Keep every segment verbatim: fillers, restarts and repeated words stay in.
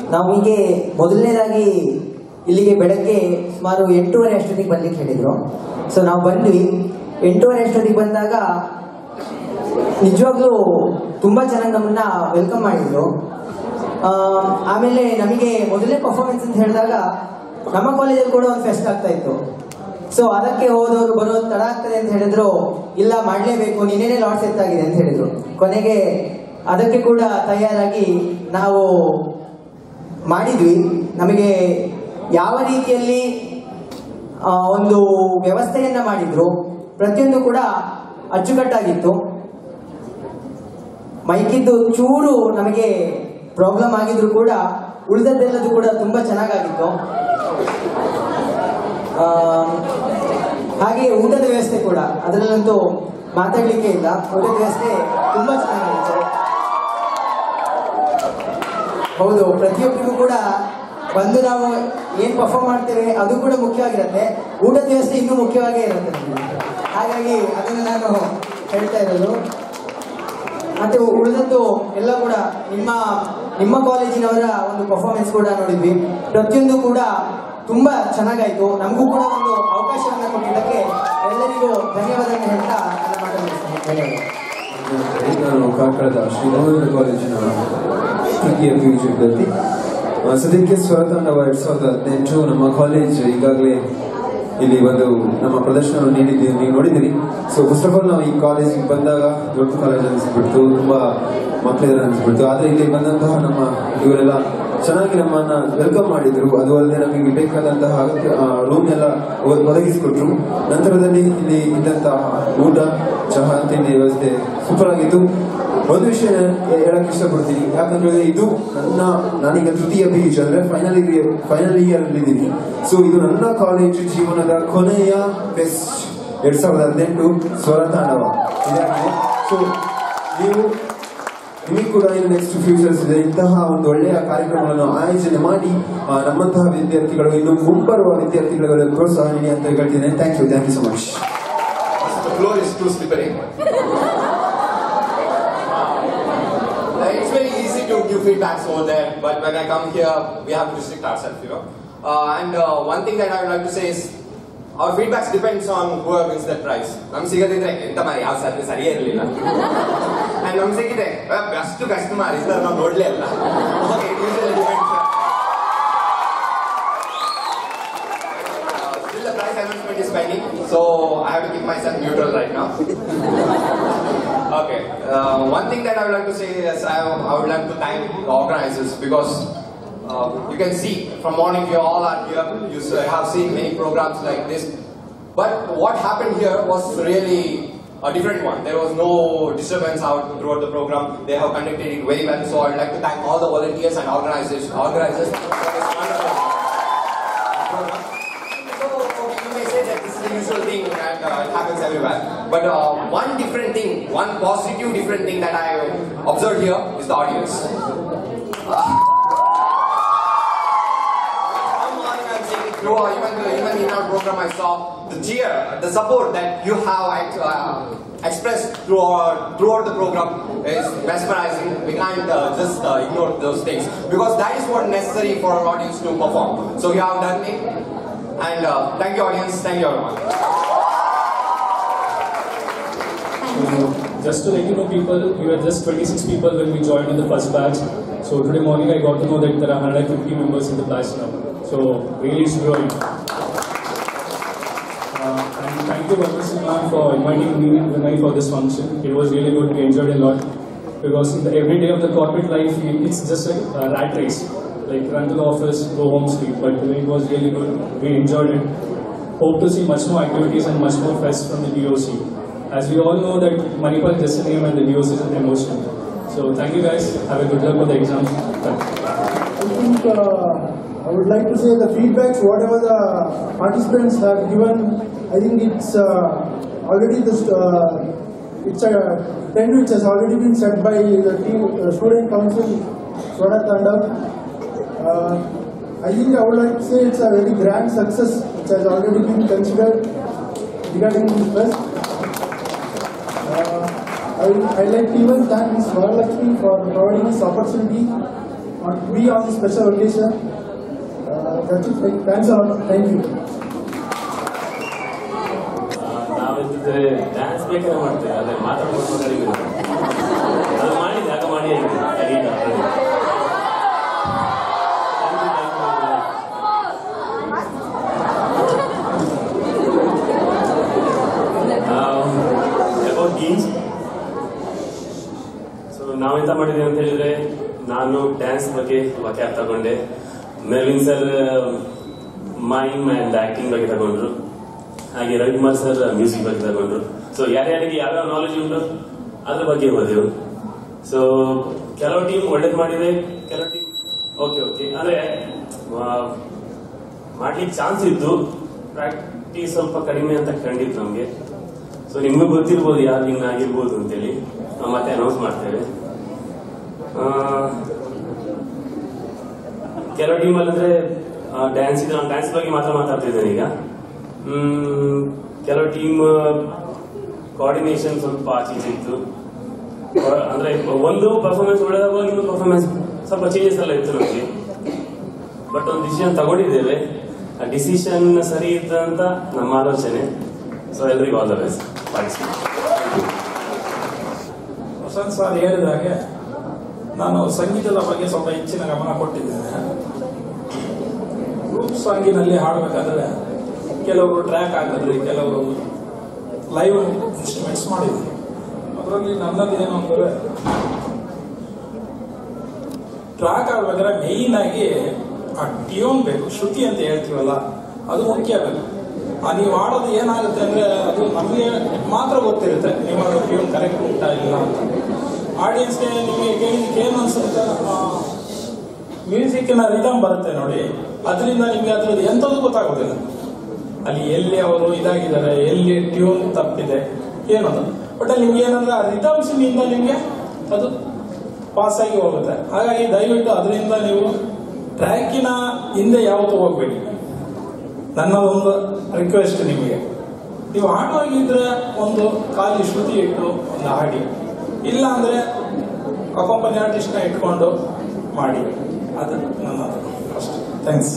ನಾವು ಹೀಗೆ ಮೊದಲನೇದಾಗಿ ಇಲ್ಲಿಗೆ ಬೆಳಗ್ಗೆ ಸುಮಾರು ಎಂಟೂವರೆ ಅಷ್ಟೊತ್ತಿಗೆ ಬರ್ಲಿಕ್ಕೆ ಹೇಳಿದರು. ಸೊ ನಾವು ಬಂದ್ವಿ. ಎಂಟೂವರೆ ಅಷ್ಟೊತ್ತಿಗೆ ಬಂದಾಗ ನಿಜವಾಗ್ಲೂ ತುಂಬ ಚೆನ್ನಾಗಿ ನಮ್ಮನ್ನ ವೆಲ್ಕಮ್ ಮಾಡಿದ್ರು. ಆಮೇಲೆ ನಮಗೆ ಮೊದಲನೇ ಪರ್ಫಾರ್ಮೆನ್ಸ್ ಅಂತ ಹೇಳಿದಾಗ ನಮ್ಮ ಕಾಲೇಜಲ್ಲಿ ಕೂಡ ಒಂದು ಫೆಸ್ಟ್ ಆಗ್ತಾ ಇತ್ತು. ಸೊ ಅದಕ್ಕೆ ಹೋದವರು ಬರೋದು ತಡ ಆಗ್ತದೆ ಅಂತ ಹೇಳಿದ್ರು. ಇಲ್ಲ, ಮಾಡಲೇಬೇಕು, ನಿನ್ನೆನೇ ಲಾಟ್ ಸೆಟ್ ಆಗಿದೆ ಅಂತ ಹೇಳಿದ್ರು. ಕೊನೆಗೆ ಅದಕ್ಕೆ ಕೂಡ ತಯಾರಾಗಿ ನಾವು ಮಾಡಿದ್ವಿ. ನಮಗೆ ಯಾವ ರೀತಿಯಲ್ಲಿ ಒಂದು ವ್ಯವಸ್ಥೆಯನ್ನ ಮಾಡಿದ್ರು, ಪ್ರತಿಯೊಂದು ಕೂಡ ಅಚ್ಚುಕಟ್ಟಾಗಿತ್ತು. ಮೈಕಿದ್ದು ಚೂರು ನಮಗೆ ಪ್ರಾಬ್ಲಮ್ ಆಗಿದ್ರು ಕೂಡ ಉಳಿದದ್ದೆಲ್ಲದು ಕೂಡ ತುಂಬ ಚೆನ್ನಾಗಾಗಿತ್ತು. ಹಾಗೆ ಊಟದ ವ್ಯವಸ್ಥೆ ಕೂಡ, ಅದರಲ್ಲಂತೂ ಮಾತಾಡಲಿಕ್ಕೆ ಇಲ್ಲ. ಊಟದ ವ್ಯವಸ್ಥೆ ತುಂಬ ಚೆನ್ನಾಗಿತ್ತು. ಹೌದು, ಪ್ರತಿಯೊಬ್ಬರಿಗೂ ಕೂಡ ಬಂದು ನಾವು ಏನು ಪರ್ಫಾರ್ಮ್ ಮಾಡ್ತೇವೆ ಅದು ಕೂಡ ಮುಖ್ಯವಾಗಿರುತ್ತೆ. ಊಟದ ವ್ಯವಸ್ಥೆ ಇನ್ನೂ ಮುಖ್ಯವಾಗೇ ಇರುತ್ತೆ. ಹಾಗಾಗಿ ಅದನ್ನು ನಾನು ಹೇಳ್ತಾ ಇರೋದು. ಮತ್ತೆ ಉಳಿದದ್ದು ಎಲ್ಲ ಕೂಡ ನಿಮ್ಮ ನಿಮ್ಮ ಕಾಲೇಜಿನವರ ಒಂದು ಪರ್ಫಾರ್ಮೆನ್ಸ್ ಕೂಡ ನೋಡಿದ್ವಿ. ಪ್ರತಿಯೊಂದು ಕೂಡ ತುಂಬ ಚೆನ್ನಾಗಾಯಿತು. ನಮಗೂ ಕೂಡ ಒಂದು ಅವಕಾಶವನ್ನು ಕೊಟ್ಟಿದ್ದಕ್ಕೆ ಎಲ್ಲರಿಗೂ ಧನ್ಯವಾದಗಳನ್ನು ಹೇಳ್ತಾ ನನ್ನ ಮಾತನಾಡ್ತೀನಿ. ನಾನು ಕಾರ್ಕಳದ ಶ್ರೀರಾಮ ಕಾಲೇಜಿನ ತೃತೀಯ ಪಿ ಯು ಸಿ ವಿದ್ಯಾರ್ಥಿ. ಸದ್ಯಕ್ಕೆ ಸ್ವರ ತಾಂಡವ ಎರಡ್ ಸಾವಿರದ ಹದಿನೆಂಟು ನಮ್ಮ ಕಾಲೇಜ್ ಈಗಾಗಲೇ ಇಲ್ಲಿ ಒಂದು ನಮ್ಮ ಪ್ರದರ್ಶನವನ್ನು ನೀಡಿದ್ದೀವಿ, ನೀವು ನೋಡಿದ್ದೀರಿ. ಸೊ ಫಸ್ಟ್ ಆಫ್ ಆಲ್ ನಾವು ಈ ಕಾಲೇಜಿಗೆ ಬಂದಾಗ ದೊಡ್ಡ ಕಾಲೇಜ್ ಅನಿಸ್ಬಿಡ್ತು, ತುಂಬ ಮಕ್ಕಳಿದ್ದಾರೆ ಅನಿಸ್ಬಿಡ್ತು. ಆದರೆ ಇಲ್ಲಿ ಬಂದಂತಹ ನಮ್ಮ ಇವರೆಲ್ಲ ಚೆನ್ನಾಗಿ ನಮ್ಮನ್ನ ವೆಲ್ಕಮ್ ಮಾಡಿದ್ರು. ಅದು ಅಲ್ಲದೆ ನಮಗೆ ಬೇಕಾದಂತಹ ರೂಮ್ ಎಲ್ಲ ಒದಗಿಸಿಕೊಟ್ರು. ನಂತರದಲ್ಲಿ ಇಲ್ಲಿ ಇದ್ದಂತಹ ಊಟ, ಚಹಾ, ತಿಂಡಿ ವ್ಯವಸ್ಥೆ ಸೂಪರ್ ಆಗಿತ್ತು. ಒಂದು ವಿಷಯ ಹೇಳಕ್ ಇಷ್ಟಪಡ್ತೀನಿ, ಯಾಕಂದ್ರೆ ಇದು ನನ್ನ ನಾನೀಗ ತೃತೀಯ ಪಿ ಯು ಸಿ ಅಂದ್ರೆ ಫೈನಲ್ ಇಯರ್ ಫೈನಲ್ ಇಯರ್ ಅಲ್ಲಿ ಇದ್ದೀನಿ. ಸೊ ಇದು ನನ್ನ ಕಾಲೇಜು ಜೀವನದ ಕೊನೆಯ ಫೆಸ್ಟ್ ಎರಡ್ ಸಾವಿರದ ಹದಿನೆಂಟು ಸ್ವರ ತಾಂಡವ ಇದಾಗಿದೆ. ಸೊ ನೀವು ನಿಮಗೆ ಕೂಡ ಇನ್ನು ನೆಕ್ಸ್ಟ್ ಫ್ಯೂಚರ್ಸ್ ಇದೆ. ಇಂತಹ ಒಂದು ಒಳ್ಳೆಯ ಕಾರ್ಯಕ್ರಮಗಳನ್ನು ಆಯೋಜನೆ ಮಾಡಿ ನಮ್ಮಂತಹ ವಿದ್ಯಾರ್ಥಿಗಳು ಇನ್ನು ಮುಂಬರುವ ವಿದ್ಯಾರ್ಥಿಗಳಿಗೆ ಪ್ರೋತ್ಸಾಹ ನೀಡಿ ಅಂತ ಹೇಳ್ತೀನಿ. Thank you thank you so much. It's very easy to give feedbacks over there, but when I come here, we have to restrict ourselves, you know. Uh, and uh, one thing that I would like to say is, our feedbacks depends on whoever wins that prize. Nam sigadidre enta mari yav sarve sariye irlilla. And nam sigide best customer is there nam nodle illa. Okay, it usually depends. Uh, still the prize announcement is pending, so I have to keep myself neutral right now. Okay, uh, one thing that I would like to say is I, I would like to thank the organizers, because uh, you can see from morning you all are here, you have seen many programs like this, but what happened here was really a different one. There was no disturbance out throughout the program. They have conducted it very well, so I would like to thank all the volunteers and organizers, organizers for this wonderful program. So you may say that this is the usual thing and uh, it happens everywhere. But uh, one different thing, one positive different thing that I observed here is the audience. Uh, I'm saying it through, even, even in our program I saw the cheer, the support that you have uh, expressed throughout, throughout the program is mesmerizing. We can't uh, just uh, ignore those things, because that is what necessary for our audience to perform. So you have done it, and uh, thank you audience, thank you everyone. Just to let you know, people, we were just twenty-six people when we joined in the first batch. So today morning I got to know that there are one hundred fifty members in the batch now. So really it's growing. Uh, and thank you Mcom for inviting me and Vinay for this function. It was really good, we enjoyed a lot. Because in the every day of the corporate life, it's just like a rat race. Like run to the office, go home, sleep. But today it was really good, we enjoyed it. Hope to see much more activities and much more fests from the D O C. As we all know that Manipal is just a name and the D O C is an emotion. So thank you guys, have a good luck for the exam. I think uh, I would like to say the feedbacks, whatever the participants have given, I think it's uh, already this, uh, it's a trend which has already been set by the team, uh, student council, Swar Taandav. Uh, I think I would like to say it's a very grand success which has already been considered regarding this fest. Uh, I would I like to even thank Miz Mahalakshmi for providing this opportunity to be on this special occasion. Uh, that's it. Thanks a lot. Thank you. ನಾವಿದ್ರೆ dance ಬೇಕಾದ್ರೆ ಮಾಡ್ತೇವೆ, ಅದೇ ಮಾತಾಡ್ಕೊಂಡು ಕಡಿಮೆ ಅದು ಮಾಡಿದೆ ಆಗ ಮಾಡಿ ಅಬೌಟ್ ಗೇಮ್ಸ್. ಸೊ ನಾವೆಂತ ಮಾಡಿದ್ದೇವೆ ಅಂತ ಹೇಳಿದ್ರೆ, ನಾನು ಡ್ಯಾನ್ಸ್ ಬಗ್ಗೆ ವಾಕ್ಯ ತಗೊಂಡೆ, Mervin sir mime and acting ಬಗ್ಗೆ ತಗೊಂಡ್ರು, ಹಾಗೆ ರವಿಕುಮಾರ್ ಸರ್ ಮ್ಯೂಸಿಕ್ ಬಗ್ಗೆ ತಗೊಂಡ್ರು. ಸೊ ಯಾರ್ಯಾರಿಗೆ ಯಾವ್ಯಾವ ನಾಲೆಜ್ ಉಂಟು ಅದ್ರ ಬಗ್ಗೆ ಹೋದೆವು. ಸೊ ಕೆಲವು ಟೀಮ್ ಒಳ್ಳೇದು ಮಾಡಿದೆ, ಕೆಲವು ಟೀಮ್ ಓಕೆ ಓಕೆ ಅಂದ್ರೆ ಮಾಡ್ಲಿಕ್ಕೆ ಚಾನ್ಸ್ ಇದ್ದು, ಪ್ರಾಕ್ಟೀಸ್ ಸ್ವಲ್ಪ ಕಡಿಮೆ ಅಂತ ಕಂಡಿತ್ತು ನಮ್ಗೆ. ಸೊ ನಿಮ್ಗೆ ಗೊತ್ತಿರ್ಬೋದು ಯಾರು ವಿನ್ ಆಗಿರ್ಬೋದು ಅಂತೇಳಿ, ನಾವು ಮತ್ತೆ ಅನೌನ್ಸ್ ಮಾಡ್ತೇವೆ. ಕೆಲವು ಟೀಮಲ್ಲಿ ಅಂದ್ರೆ ಡ್ಯಾನ್ಸ್ ಇದೆ, ನಾನು ಡ್ಯಾನ್ಸ್ ಬಗ್ಗೆ ಮಾತ್ರ ಮಾತಾಡ್ತಿದ್ದೇನೆ ಈಗ. ಕೆಲವು ಟೀಮ್ ಕೋಆರ್ಡಿನೇಷನ್ ಸ್ವಲ್ಪ ಆಚೆ ಇತ್ತು, ಅಂದ್ರೆ ಒಂದು ಪರ್ಫಾರ್ಮೆನ್ಸ್ ಒಳ್ಳೆದಾಗ ಇನ್ನೊಂದು ಪರ್ಫಾರ್ಮೆನ್ಸ್ ಸ್ವಲ್ಪ ಚೇಂಜಸ್ ಎಲ್ಲ ಇತ್ತು ನಮಗೆ. ಬಟ್ ಒಂದು ಡಿಸಿಷನ್ ತಗೊಂಡಿದ್ದೇವೆ, ಆ ಡಿಸಿಷನ್ ಸರಿ ಇತ್ತು ಅಂತ ನಮ್ಮ ಆಲೋಚನೆ. ಸೊ ಎಲ್ರಿಗೂ all the best. Vasanth sir ಹೇಳಿದ ಹಾಗೆ ನಾನು ಸಂಗೀತದ ಬಗ್ಗೆ ಸ್ವಲ್ಪ ಹೆಚ್ಚಿನ ಗಮನ ಕೊಟ್ಟಿದ್ದೇನೆ. ಗ್ರೂಪ್ ಸಾಂಗಿನಲ್ಲಿ ಹಾಡಬೇಕಾದ್ರೆ ಕೆಲವರು ಟ್ರ್ಯಾಕ್ ಹಾಕಿದ್ರಿ, ಕೆಲವರು ಲೈವ್ ಇನ್ಸ್ಟ್ರೂಮೆಂಟ್ಸ್ ಮಾಡಿದ್ರಿ. ಅದರಲ್ಲಿ ನನ್ನದು ಏನು ಅಂದರೆ, ಟ್ರ್ಯಾಕ್ ಆಡ್ಬೇಕಾದ್ರೆ ಮೇಯ್ನ್ ಆಗಿ ಆ ಟ್ಯೂನ್ ಬೇಕು, ಶ್ರುತಿ ಅಂತ ಹೇಳ್ತೀವಲ್ಲ ಅದು ಮುಖ್ಯ ಬೇಕು. ಆ ನೀವು ಆಡೋದು ಏನಾಗುತ್ತೆ ಅಂದ್ರೆ ಅದು ನಮಗೆ ಮಾತ್ರ ಗೊತ್ತಿರುತ್ತೆ ನೀವು ಅದು ಟ್ಯೂನ್ ಕರೆಕ್ಟ್ ಉಂಟಾ ಇಲ್ಲ ಅಂತ. ಆಡಿಯನ್ಸ್ಗೆ ನಿಮಗೆ ಕೇಳಿದಕ್ಕೆ ಏನು ಅನ್ಸುತ್ತೆ, ಮ್ಯೂಸಿಕ್ನ ರಿದಮ್ ಬರುತ್ತೆ ನೋಡಿ, ಅದರಿಂದ ನಿಮಗೆ ಅದ್ರದ್ದು ಎಂಥದ್ದು ಗೊತ್ತಾಗೋದಿಲ್ಲ. ಅಲ್ಲಿ ಎಲ್ಲಿ ಅವರು ಇದಾಗಿದ್ದಾರೆ, ಎಲ್ಲಿ ಟ್ಯೂನ್ ತಪ್ಪಿದೆ ಏನದು, ಬಟ್ ಅಲ್ಲಿ ನಿಮ್ಗೆ ಏನಂದ್ರೆ ಆ ರಿದಮ್ಸ್ನಿಂದ ನಿಮಗೆ ಅದು ಪಾಸ್ ಆಗಿ ಹೋಗುತ್ತೆ. ಹಾಗಾಗಿ ದಯವಿಟ್ಟು ಅದರಿಂದ ನೀವು ಟ್ರ್ಯಾಕಿನ ಹಿಂದೆ ಯಾವತ್ತೂ ಹೋಗ್ಬೇಡಿ. ನನ್ನ ಒಂದು ರಿಕ್ವೆಸ್ಟ್ ನಿಮಗೆ, ನೀವು ಹಾಡುವಾಗಿದ್ರೆ ಒಂದು ಖಾಲಿ ಶ್ರುತಿ ಇಟ್ಟು ಒಂದು ಹಾಡಿ, ಇಲ್ಲ ಅಂದ್ರೆ ಅಕೊಂಪನಿ ಆರ್ಟಿಸ್ಟ್ನ ಇಟ್ಕೊಂಡು ಮಾಡಿ. ಅದು ನನ್ನದು ಅಷ್ಟೇ. ಥ್ಯಾಂಕ್ಸ್.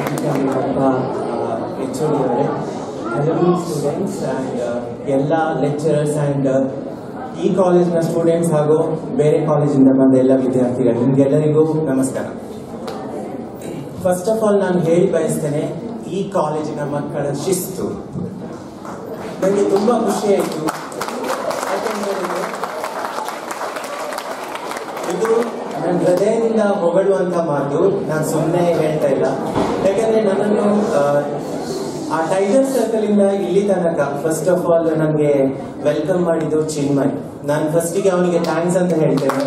ಎಚ್ ಒ ಡಿ ಅವರೇ, ಹಲವು ಸ್ಟೂಡೆಂಟ್ಸ್ ಆ್ಯಂಡ್ ಎಲ್ಲ ಲೆಕ್ಚರರ್ಸ್ ಆ್ಯಂಡ್ ಈ ಕಾಲೇಜ್ನ ಸ್ಟೂಡೆಂಟ್ಸ್ ಹಾಗೂ ಬೇರೆ ಕಾಲೇಜಿಂದ ಬಂದ ಎಲ್ಲ ವಿದ್ಯಾರ್ಥಿಗಳು, ನಿಮಗೆಲ್ಲರಿಗೂ ನಮಸ್ಕಾರ. ಫಸ್ಟ್ ಆಫ್ ಆಲ್ ನಾನು ಹೇಳಿ ಬಯಸ್ತೇನೆ, ಈ ಕಾಲೇಜಿನ ಮಕ್ಕಳ ಶಿಸ್ತು ನನಗೆ ತುಂಬ ಖುಷಿ ಆಯಿತು. ಇದು ನನ್ನ ಹೃದಯದಿಂದ ಹೊಗಳುವಂಥ ಮಾತು, ನಾನು ಸುಮ್ಮನೆ ಹೇಳ್ತಾ ಇಲ್ಲ. ಯಾಕಂದರೆ ನನ್ನನ್ನು ಆ ಟೈಗರ್ ಸರ್ಕಲ್ ಇಂದ ಇಲ್ಲಿ ತನಕ ಫಸ್ಟ್ ಆಫ್ ಆಲ್ ನನಗೆ ವೆಲ್ಕಮ್ ಮಾಡಿದ್ದು ಚಿನ್ಮಯ್. ನಾನು ಫಸ್ಟಿಗೆ ಅವನಿಗೆ ಥ್ಯಾಂಕ್ಸ್ ಅಂತ ಹೇಳ್ತೇನೆ.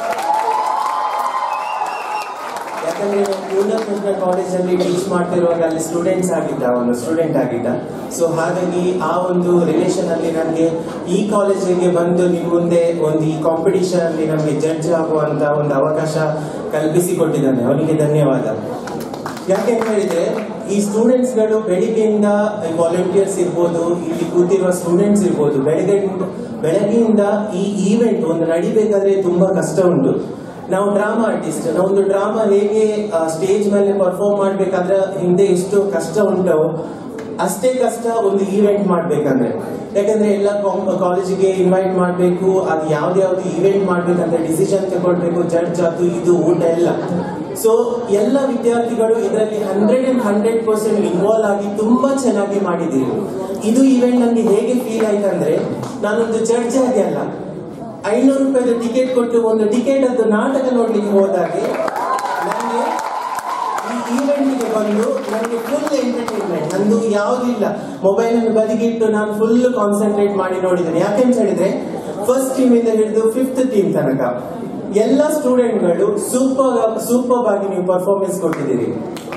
ಯಾಕಂದ್ರೆ ಪೂರ್ಣ ಕಾಲೇಜಲ್ಲಿ ಟೀಚ್ ಮಾಡ್ತಿರುವಾಗ ಅಲ್ಲಿ ಸ್ಟೂಡೆಂಟ್ಸ್ ಆಗಿದ್ದ, ಅವನು ಸ್ಟೂಡೆಂಟ್ ಆಗಿದ್ದ. ಸೊ ಹಾಗಾಗಿ ಆ ಒಂದು ರಿಲೇಷನ್ ಅಲ್ಲಿ ನನಗೆ ಈ ಕಾಲೇಜಿಗೆ ಬಂದು ನಿಮ್ಮ ಮುಂದೆ ಒಂದು ಈ ಕಾಂಪಿಟಿಷನ್ ಅಲ್ಲಿ ನಮಗೆ ಜಡ್ಜ್ ಆಗುವಂತ ಒಂದು ಅವಕಾಶ ಕಲ್ಪಿಸಿಕೊಟ್ಟಿದ್ದಾನೆ, ಅವನಿಗೆ ಧನ್ಯವಾದ. ಯಾಕೆಂತ ಹೇಳಿದ್ರೆ ಈ ಸ್ಟೂಡೆಂಟ್ಸ್ ಗಳು ಬೆಳಿಗ್ಗೆಯಿಂದ ವಾಲಂಟಿಯರ್ಸ್ ಇರ್ಬೋದು, ಇಲ್ಲಿ ಕೂತಿರುವ ಸ್ಟೂಡೆಂಟ್ಸ್ ಇರ್ಬೋದು, ಬೆಳಗ್ಗೆ ಬೆಳಗ್ಗೆಯಿಂದ ಈ ಈವೆಂಟ್ ಒಂದು ನಡಿಬೇಕಾದ್ರೆ ತುಂಬಾ ಕಷ್ಟ ಉಂಟು. ನಾವು ಡ್ರಾಮಾ ಆರ್ಟಿಸ್ಟ್, ನಾವು ಒಂದು ಡ್ರಾಮಾ ಹೇಗೆ ಸ್ಟೇಜ್ ಮೇಲೆ ಪರ್ಫಾರ್ಮ್ ಮಾಡ್ಬೇಕಾದ್ರೆ ಹಿಂದೆ ಎಷ್ಟು ಕಷ್ಟ ಉಂಟೋ ಅಷ್ಟೇ ಕಷ್ಟ ಒಂದು ಈವೆಂಟ್ ಮಾಡ್ಬೇಕಂದ್ರೆ. ಯಾಕಂದ್ರೆ ಎಲ್ಲ ಕಾಲೇಜಿಗೆ ಇನ್ವೈಟ್ ಮಾಡಬೇಕು, ಅದು ಯಾವ್ದು ಯಾವ್ದು ಈವೆಂಟ್ ಮಾಡ್ಬೇಕಂತ ಡಿಸಿಷನ್ ತಗೊಳ್ಬೇಕು, ಜಡ್ಜ್ ಅದು ಇದು ಊಟ ಎಲ್ಲ. ಸೊ ಎಲ್ಲ ವಿದ್ಯಾರ್ಥಿಗಳು ಇದರಲ್ಲಿ hundred and hundred percent involve ಆಗಿ ತುಂಬಾ ಚೆನ್ನಾಗಿ ಮಾಡಿದ್ದೀರಿ. ಇದು ಈವೆಂಟ್ ನನಗೆ ಹೇಗೆ ಫೀಲ್ ಆಯ್ತಂದ್ರೆ, ನಾನೊಂದು ಜಡ್ಜ್ ಆಗಿ ಅಲ್ಲ, ಐನೂರು ರೂಪಾಯಿದ ಟಿಕೆಟ್ ಕೊಟ್ಟು ಒಂದು ಟಿಕೆಟ್ ಅದು ನಾಟಕ ನೋಡ್ಲಿಕ್ಕೆ ಹೋದಾಗೆ ನನಗೆ ಈ ಈವೆಂಟ್ಗೆ ಬಂದು ನನಗೆ ಫುಲ್ ಎಂಟರ್ಟೈನ್ಮೆಂಟ್, ನಂದು ಯಾವುದಿಲ್ಲ, ಮೊಬೈಲ್ ಅನ್ನು ಬದಿಗಿಟ್ಟು ನಾನು ಫುಲ್ ಕಾನ್ಸಂಟ್ರೇಟ್ ಮಾಡಿ ನೋಡಿದ್ದೇನೆ. ಯಾಕೆಂತ ಹೇಳಿದ್ರೆ ಫಸ್ಟ್ ಟೀಮ್ ಇಂದ ಹಿಡಿದು ಫಿಫ್ತ್ ಟೀಮ್ ತನಕ ಎಲ್ಲ ಸ್ಟೂಡೆಂಟ್ಗಳು ಸೂಪರ್ ಸೂಪರ್ ಆಗಿ ನೀವು ಪರ್ಫಾರ್ಮೆನ್ಸ್ ಕೊಟ್ಟಿದ್ದೀರಿ.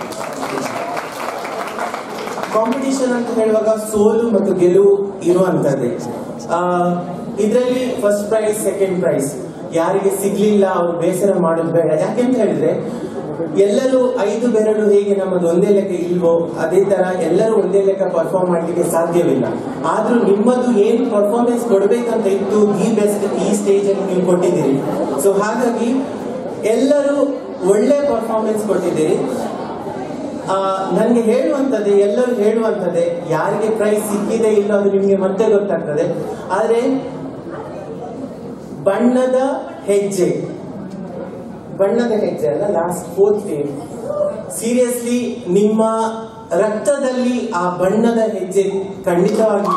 ಕಾಂಪಿಟಿಷನ್ ಅಂತ ಹೇಳುವಾಗ ಸೋಲು ಮತ್ತು ಗೆಲುವು ಇರುವಂತದ್ದೇ. ಇದರಲ್ಲಿ ಫಸ್ಟ್ ಪ್ರೈಸ್ ಸೆಕೆಂಡ್ ಪ್ರೈಸ್ ಯಾರಿಗೆ ಸಿಗ್ಲಿಲ್ಲ ಅವ್ರು ಬೇಸರ ಮಾಡೋದು ಬೇಡ. ಯಾಕೆಂತ ಹೇಳಿದ್ರೆ ಎಲ್ಲರೂ ಐದು ಬೆರಳು ಹೇಗೆ ನಮ್ಮದು ಒಂದೇ ಲೆಕ್ಕ ಇಲ್ವೋ ಅದೇ ತರ ಎಲ್ಲರೂ ಒಂದೇ ಲೆಕ್ಕ ಪರ್ಫಾರ್ಮ್ ಮಾಡ್ಲಿಕ್ಕೆ ಸಾಧ್ಯವಿಲ್ಲ. ಆದ್ರೂ ನಿಮ್ಮದು ಏನ್ ಪರ್ಫಾರ್ಮೆನ್ಸ್ ಕೊಡ್ಬೇಕಂತ ಇತ್ತು, ದಿ ಬೆಸ್ಟ್ ಈ ಸ್ಟೇಜ್ ಅಲ್ಲಿ ನೀವು ಕೊಟ್ಟಿದ್ದೀರಿ. ಸೊ ಹಾಗಾಗಿ ಎಲ್ಲರೂ ಒಳ್ಳೆ ಪರ್ಫಾರ್ಮೆನ್ಸ್ ಕೊಟ್ಟಿದ್ದೀರಿ. ನನಗೆ ಹೇಳುವಂಥದ್ದೇ, ಎಲ್ಲರೂ ಹೇಳುವಂಥದ್ದೇ, ಯಾರಿಗೆ ಪ್ರೈಸ್ ಸಿಕ್ಕಿದೆ ಇಲ್ಲ ಅದು ನಿಮಗೆ ಮತ್ತೆ ಗೊತ್ತಾಗ್ತದೆ. ಆದರೆ ಬಣ್ಣದ ಹೆಜ್ಜೆ ಬಣ್ಣದ ಹೆಜ್ಜೆ ಅಲ್ಲ, ಲಾಸ್ಟ್ ಫೋರ್ತ್ ಟೀಮ್, ಸೀರಿಯಸ್ಲಿ ನಿಮ್ಮ ರಕ್ತದಲ್ಲಿ ಆ ಬಣ್ಣದ ಹೆಜ್ಜೆ ಖಂಡಿತವಾಗಿ.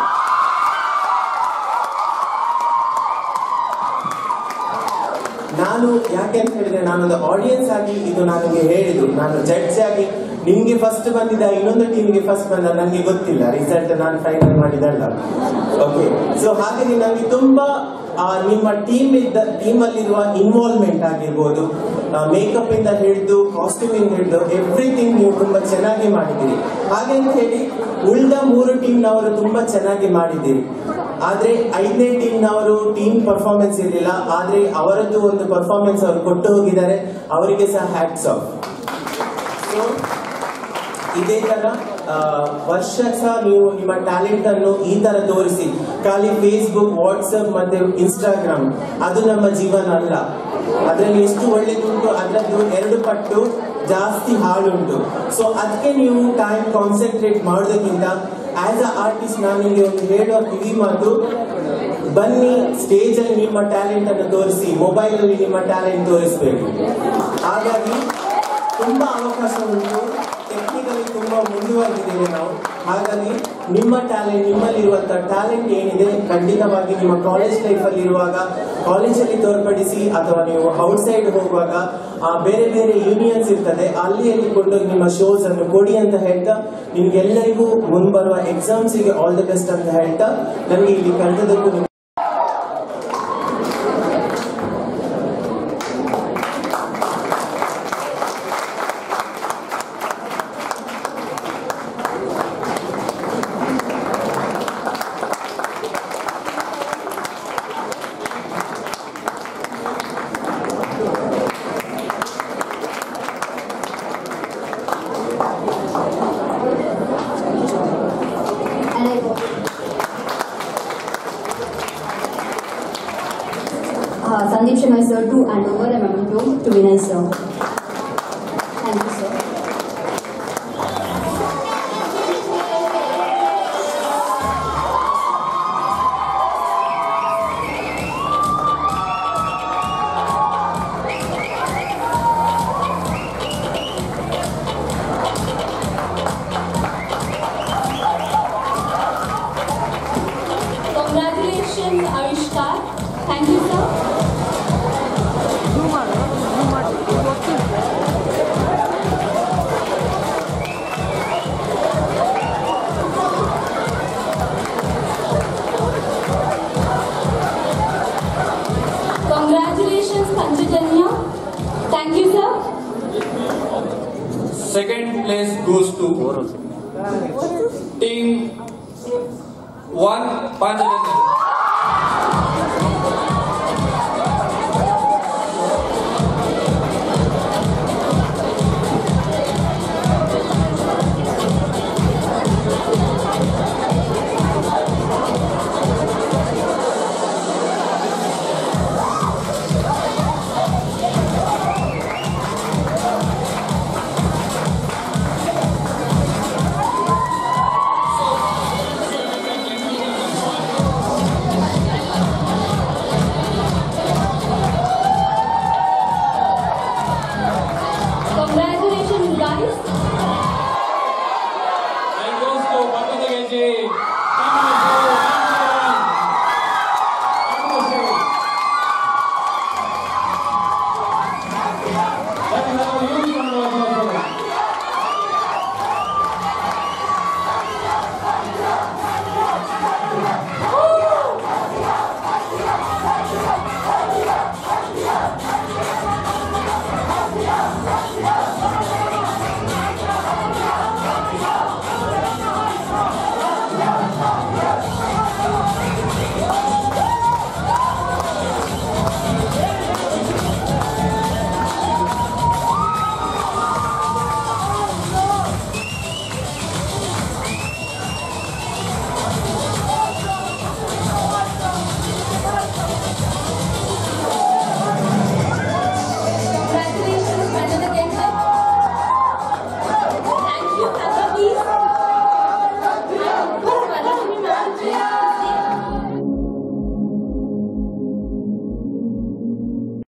ನಾನು ಯಾಕೆ ಅಂತ ಹೇಳಿದ್ರೆ, ನಾನೊಂದು ಆಡಿಯನ್ಸ್ ಆಗಿ ಇದು ನನಗೆ ಹೇಳಿದ್ದು, ನಾನು ಜಡ್ಜ್ ಆಗಿ ನಿಮ್ಗೆ ಫಸ್ಟ್ ಬಂದಿದ್ದ ಇನ್ನೊಂದು ಟೀಮ್ಗೆ ಫಸ್ಟ್ ಬಂದ ನನಗೆ ಗೊತ್ತಿಲ್ಲ, ರಿಸಲ್ಟ್ ನಾನು ಫೈನಲ್ ಮಾಡಿದಲ್ಲ. ಓಕೆ, ಸೊ ಹಾಗಾಗಿ ನನಗೆ ತುಂಬಾ ನಿಮ್ಮ ಟೀಮ್ ಇದ್ದ ಟೀಮ್ ಅಲ್ಲಿರುವ ಇನ್ವಾಲ್ವ್ಮೆಂಟ್ ಆಗಿರ್ಬೋದು, ಮೇಕಪ್ ಇಂದ ಹಿಡಿದು ಕಾಸ್ಟ್ಯೂಮ್ ಇಂದ ಹಿಡಿದು ಎವ್ರಿಥಿಂಗ್ ನೀವು ತುಂಬಾ ಚೆನ್ನಾಗಿ ಮಾಡಿದ್ದೀರಿ. ಹಾಗೆ ಅಂತ ಹೇಳಿ ಉಳಿದ ಮೂರು ಟೀಮ್ನವರು ತುಂಬಾ ಚೆನ್ನಾಗಿ ಮಾಡಿದ್ದೀರಿ. ಆದ್ರೆ ಐದನೇ ಟೀಮ್ನವರು ಟೀಮ್ ಪರ್ಫಾರ್ಮೆನ್ಸ್ ಇರಲಿಲ್ಲ, ಆದ್ರೆ ಅವರದ್ದು ಒಂದು ಪರ್ಫಾರ್ಮೆನ್ಸ್ ಅವರು ಕೊಟ್ಟು ಹೋಗಿದ್ದಾರೆ, ಅವರಿಗೆ ಸಹ ಹ್ಯಾಟ್ಸ್ ಆಫ್. ಸೊ ಇದೇ ತರ ವರ್ಷ ಸಹ ನೀವು ನಿಮ್ಮ ಟ್ಯಾಲೆಂಟ್ ಅನ್ನು ಈ ತರ ತೋರಿಸಿ. ಖಾಲಿ ಫೇಸ್ಬುಕ್, ವಾಟ್ಸಪ್ ಮತ್ತೆ ಇನ್ಸ್ಟಾಗ್ರಾಮ್ ಅದು ನಮ್ಮ ಜೀವನ ಅಲ್ಲ. ಅದರಲ್ಲಿ ಎಷ್ಟು ಒಳ್ಳೇದುಂಟು ಅದರದ್ದು ಎರಡು ಪಟ್ಟು ಜಾಸ್ತಿ ಹಾಳುಂಟು. ಸೊ ಅದಕ್ಕೆ ನೀವು ಟೈಮ್ ಕಾನ್ಸಂಟ್ರೇಟ್ ಮಾಡೋದಕ್ಕಿಂತ ಆಸ್ ಅ ಆರ್ಟಿಸ್ಟ್ ನಾನು ನಿಮಗೆ ಒಂದು ಹೇಳುವ ಕಿವಿ ಮಾತು, ಬನ್ನಿ ಸ್ಟೇಜ್ ಅಲ್ಲಿ ನಿಮ್ಮ ಟ್ಯಾಲೆಂಟ್ ಅನ್ನು ತೋರಿಸಿ, ಮೊಬೈಲ್ ಅಲ್ಲಿ ನಿಮ್ಮ ಟ್ಯಾಲೆಂಟ್ ತೋರಿಸಬೇಡಿ. ಹಾಗಾಗಿ ತುಂಬಾ ಅವಕಾಶ ಉಂಟು, ಟೆಕ್ನಿಕಲಿ ತುಂಬಾ ಮುಂದುವರೆದಿದ್ದೇವೆ ನಾವು. ಹಾಗಾಗಿ ನಿಮ್ಮ ಟ್ಯಾಲೆಂಟ್, ನಿಮ್ಮಲ್ಲಿರುವಂತಹ ಟ್ಯಾಲೆಂಟ್ ಏನಿದೆ ಖಂಡಿತವಾಗಿ ನಿಮ್ಮ ಕಾಲೇಜ್ ಲೈಫ್ ಅಲ್ಲಿ ಇರುವಾಗ ಕಾಲೇಜಲ್ಲಿ ತೋರ್ಪಡಿಸಿ, ಅಥವಾ ನೀವು ಔಟ್ಸೈಡ್ ಹೋಗುವಾಗ ಆ ಬೇರೆ ಬೇರೆ ಯೂನಿಯನ್ಸ್ ಇರ್ತದೆ ಅಲ್ಲಿ ಅಲ್ಲಿ ಕೊಂಡೋಗಿ ನಿಮ್ಮ ಶೋಸ್ ಅನ್ನು ಕೊಡಿ ಅಂತ ಹೇಳ್ತಾ, ನಿಮ್ಗೆಲ್ಲರಿಗೂ ಮುಂಬರುವ ಎಕ್ಸಾಮ್ಸ್ ಗೆ ಆಲ್ ದಿ ಬೆಸ್ಟ್ ಅಂತ ಹೇಳ್ತಾ, ನನಗೆ ಇಲ್ಲಿ ಕರೆದದಕ್ಕೂ Uh, Sandeep Sharma sir to hand over a memento to Vinay sir. Thank you sir. Congratulations Avishkar. Thank you sir. Congratulations Panchajanya. Thank you sir. Second place goes to team one Panchajanya.